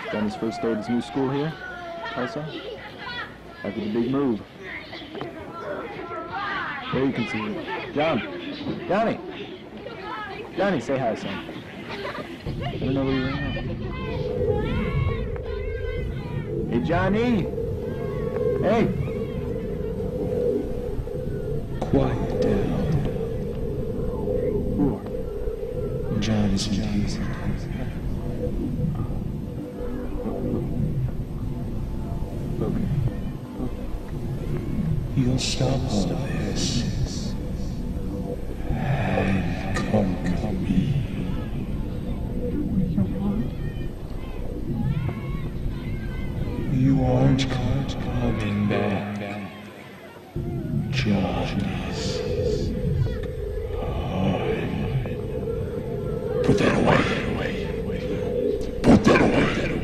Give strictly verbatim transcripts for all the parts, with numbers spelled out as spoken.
Johnny's first day at his new school here, Tulsa. After the big move. There you can see him. John! Johnny! Johnny, say hi, son. I don't know where you went. Hey, Johnny! Hey! Quiet down. Who? John is in peace. Okay. You'll stop all this and come to me. You aren't coming back. John is gone. Put that away. Put that away.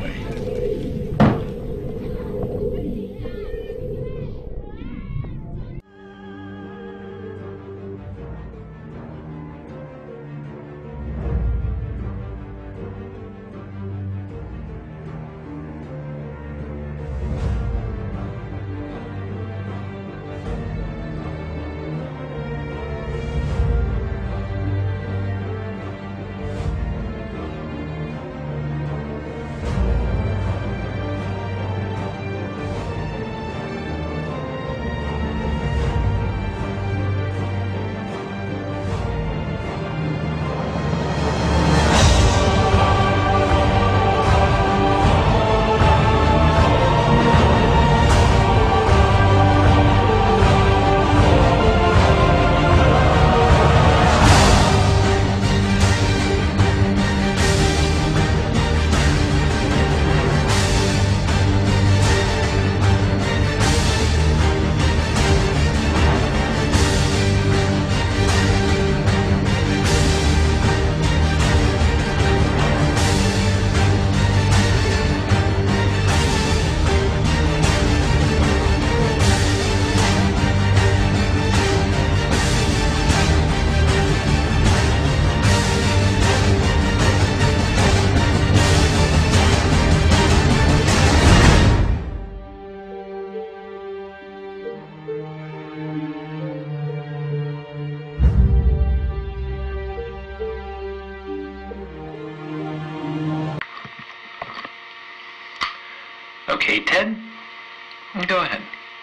Okay, Ted, go ahead.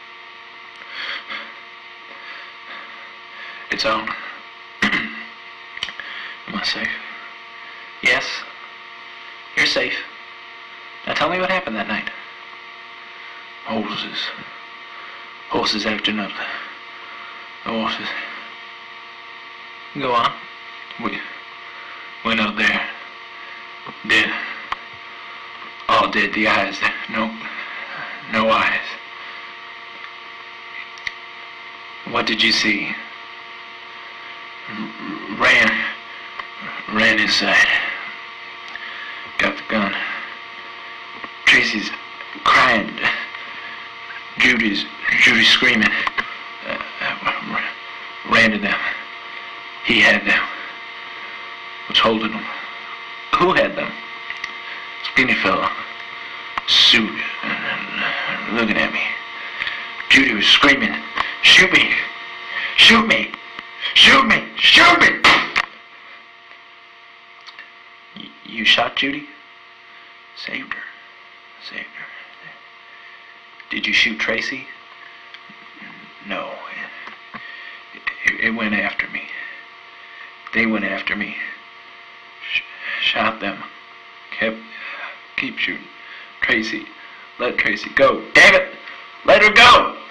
It's on. Am I safe? Yes. You're safe. Now tell me what happened that night. Horses. Horses acting up. The horses. Go on. We went out there. Dead. All dead. The eyes. No. No eyes. What did you see? Ran. Ran inside. Got the gun. Tracy's crying. Judy's, Judy's screaming. Uh, uh, ran to them. He had them. Was holding them. Who had them? Skinny fellow. Suit. Uh, looking at me. Judy was screaming. Shoot me! Shoot me! Shoot me! Shoot me! Y you shot Judy? Saved her. Saved her. Did you shoot Tracy? No. It, it went after me. They went after me. Sh shot them. Kept... Keep shooting. Tracy. Let Tracy go. Damn it! Let her go!